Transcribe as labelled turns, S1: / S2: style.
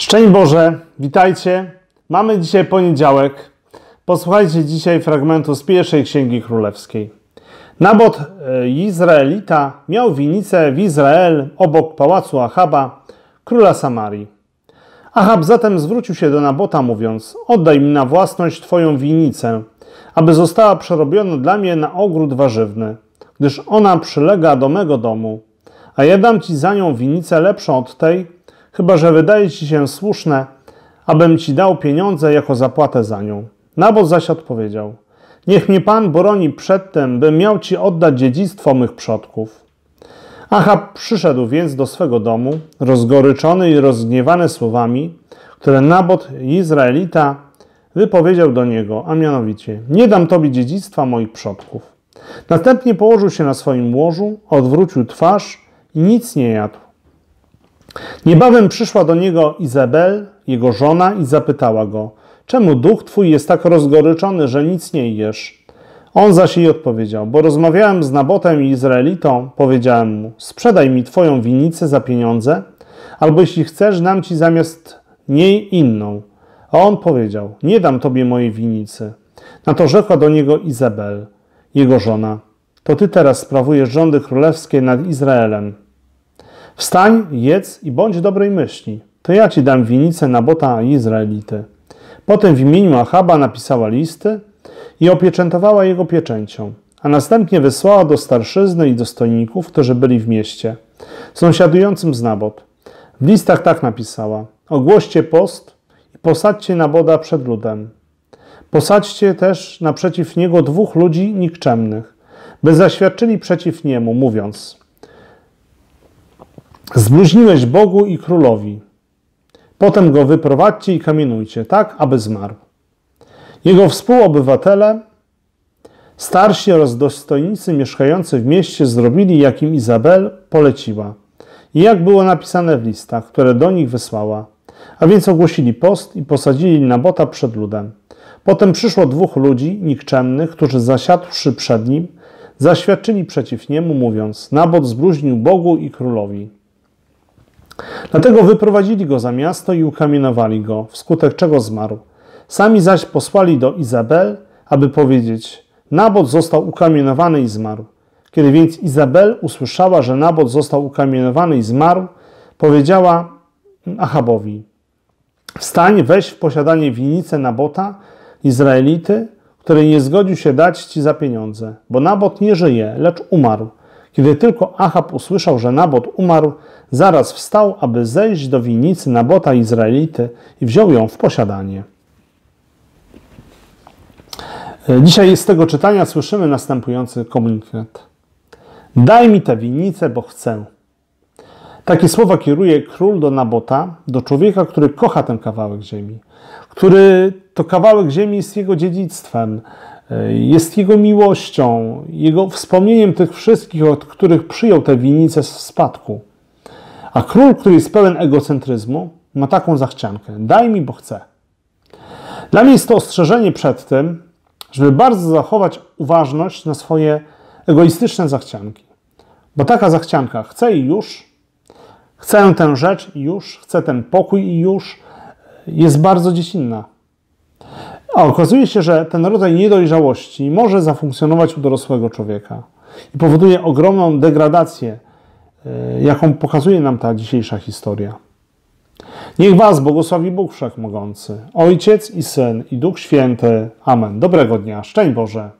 S1: Szczęść Boże, witajcie. Mamy dzisiaj poniedziałek. Posłuchajcie dzisiaj fragmentu z pierwszej Księgi Królewskiej. Nabot Izraelita miał winnicę w Izrael obok pałacu Achaba, króla Samarii. Achab zatem zwrócił się do Nabota, mówiąc: oddaj mi na własność Twoją winnicę, aby została przerobiona dla mnie na ogród warzywny, gdyż ona przylega do mego domu, a ja dam Ci za nią winnicę lepszą od tej, chyba że wydaje Ci się słuszne, abym Ci dał pieniądze jako zapłatę za nią. Nabot zaś odpowiedział: niech mnie Pan broni przed tym, bym miał Ci oddać dziedzictwo mych przodków. Achab przyszedł więc do swego domu, rozgoryczony i rozgniewany słowami, które Nabot Izraelita wypowiedział do niego, a mianowicie: nie dam Tobie dziedzictwa moich przodków. Następnie położył się na swoim łożu, odwrócił twarz i nic nie jadł. Niebawem przyszła do niego Izabel, jego żona, i zapytała go: czemu duch twój jest tak rozgoryczony, że nic nie jesz? On zaś jej odpowiedział: bo rozmawiałem z Nabotem i Izraelitą, powiedziałem mu: sprzedaj mi twoją winnicę za pieniądze, albo jeśli chcesz, dam ci zamiast niej inną. A on powiedział: nie dam tobie mojej winnicy. Na to rzekła do niego Izabel, jego żona: to ty teraz sprawujesz rządy królewskie nad Izraelem. Wstań, jedz i bądź dobrej myśli. To ja ci dam winnicę Nabota Izraelity. Potem w imieniu Achaba napisała listy i opieczętowała jego pieczęcią, a następnie wysłała do starszyzny i dostojników, którzy byli w mieście, sąsiadującym z Nabot. W listach tak napisała: ogłoście post i posadźcie Nabota przed ludem. Posadźcie też naprzeciw niego 2 ludzi nikczemnych, by zaświadczyli przeciw niemu, mówiąc: zbluźniłeś Bogu i królowi. Potem go wyprowadźcie i kamienujcie, tak aby zmarł. Jego współobywatele, starsi oraz dostojnicy mieszkający w mieście zrobili, jak im Izabel poleciła i jak było napisane w listach, które do nich wysłała. A więc ogłosili post i posadzili Nabota przed ludem. Potem przyszło 2 ludzi nikczemnych, którzy zasiadłszy przed nim, zaświadczyli przeciw niemu, mówiąc: Nabot zbluźnił Bogu i królowi. Dlatego wyprowadzili go za miasto i ukamienowali go, wskutek czego zmarł. Sami zaś posłali do Izabel, aby powiedzieć: Nabot został ukamienowany i zmarł. Kiedy więc Izabel usłyszała, że Nabot został ukamienowany i zmarł, powiedziała Achabowi: wstań, weź w posiadanie winnicę Nabota Izraelity, której nie zgodził się dać ci za pieniądze, bo Nabot nie żyje, lecz umarł. Kiedy tylko Achab usłyszał, że Nabot umarł, zaraz wstał, aby zejść do winnicy Nabota Izraelity i wziął ją w posiadanie. Dzisiaj z tego czytania słyszymy następujący komunikat: daj mi tę winnicę, bo chcę. Takie słowa kieruje król do Nabota, do człowieka, który kocha ten kawałek ziemi, który to kawałek ziemi jest jego dziedzictwem, jest jego miłością, jego wspomnieniem tych wszystkich, od których przyjął tę winnicę w spadku. A król, który jest pełen egocentryzmu, ma taką zachciankę: daj mi, bo chcę. Dla mnie jest to ostrzeżenie przed tym, żeby bardzo zachować uważność na swoje egoistyczne zachcianki. Bo taka zachcianka: chcę i już, chcę tę rzecz i już, chcę ten pokój i już, jest bardzo dziecinna. A okazuje się, że ten rodzaj niedojrzałości może zafunkcjonować u dorosłego człowieka i powoduje ogromną degradację, jaką pokazuje nam ta dzisiejsza historia. Niech was błogosławi Bóg Wszechmogący, Ojciec i Syn, i Duch Święty. Amen. Dobrego dnia. Szczęść Boże.